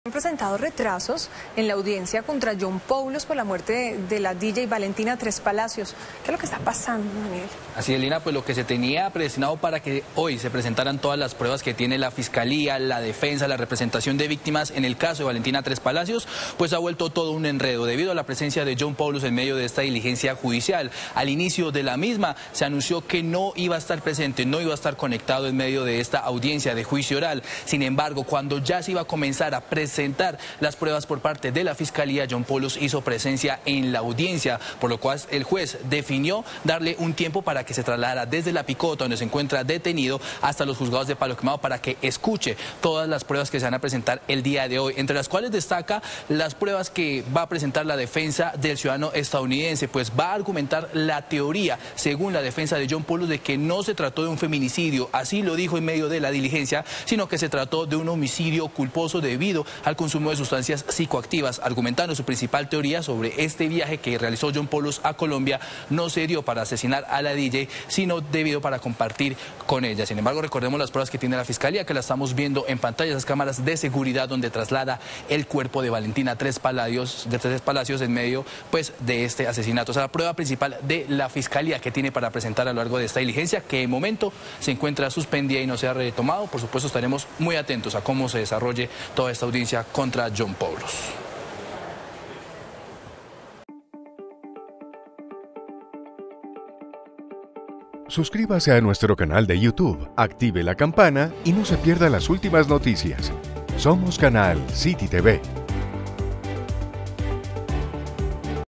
Han presentado retrasos en la audiencia contra John Poulos por la muerte de la DJ Valentina Tres Palacios. ¿Qué es lo que está pasando, Daniel? Así es, Lina, pues lo que se tenía predestinado para que hoy se presentaran todas las pruebas que tiene la Fiscalía, la defensa, la representación de víctimas en el caso de Valentina Tres Palacios, pues ha vuelto todo un enredo debido a la presencia de John Poulos en medio de esta diligencia judicial. Al inicio de la misma se anunció que no iba a estar presente, no iba a estar conectado en medio de esta audiencia de juicio oral. Sin embargo, cuando ya se iba a comenzar a presentar las pruebas por parte de la Fiscalía, John Poulos hizo presencia en la audiencia, por lo cual el juez definió darle un tiempo para que se trasladara desde la Picota, donde se encuentra detenido, hasta los juzgados de Palo Quemado para que escuche todas las pruebas que se van a presentar el día de hoy, entre las cuales destaca las pruebas que va a presentar la defensa del ciudadano estadounidense, pues va a argumentar la teoría, según la defensa de John Poulos, de que no se trató de un feminicidio, así lo dijo en medio de la diligencia, sino que se trató de un homicidio culposo debido al consumo de sustancias psicoactivas, argumentando su principal teoría sobre este viaje que realizó John Poulos a Colombia no se dio para asesinar a la DJ, sino debido para compartir con ella. Sin embargo, recordemos las pruebas que tiene la Fiscalía, que la estamos viendo en pantalla, esas cámaras de seguridad donde traslada el cuerpo de Valentina Tres Palacios en medio pues de este asesinato. O sea, la prueba principal de la Fiscalía que tiene para presentar a lo largo de esta diligencia, que de momento se encuentra suspendida y no se ha retomado. Por supuesto, estaremos muy atentos a cómo se desarrolle toda esta audiencia contra John Poulos. Suscríbase a nuestro canal de YouTube, active la campana y no se pierda las últimas noticias. Somos Canal City TV.